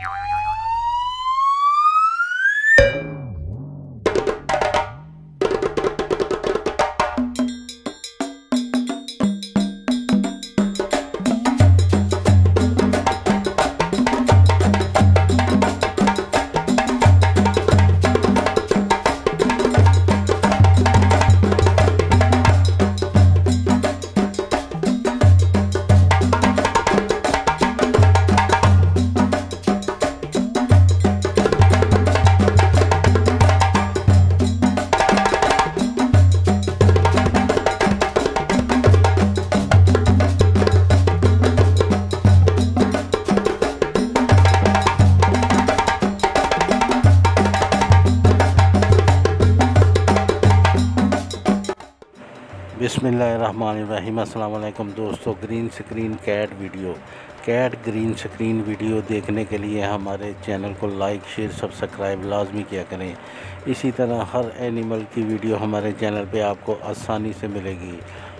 बिस्मिल्लाहिर्रहमानिर्रहीम। अस्सलाम वालेकुम दोस्तों, ग्रीन स्क्रीन वीडियो देखने के लिए हमारे चैनल को लाइक शेयर सब्सक्राइब लाजमी किया करें। इसी तरह हर एनिमल की वीडियो हमारे चैनल पे आपको आसानी से मिलेगी।